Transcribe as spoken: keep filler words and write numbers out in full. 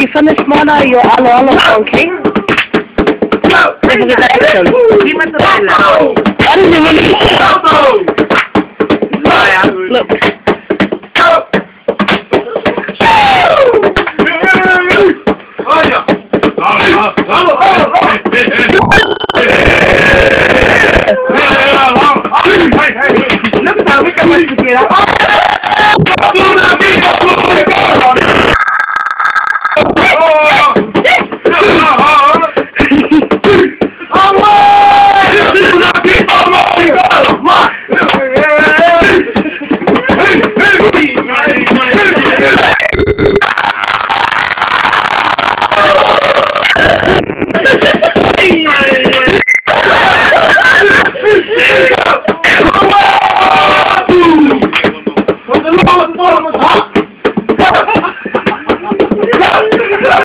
from this mono, you're all all funky. This is the action. What is it? Look. Look at how we can make it together. Hey,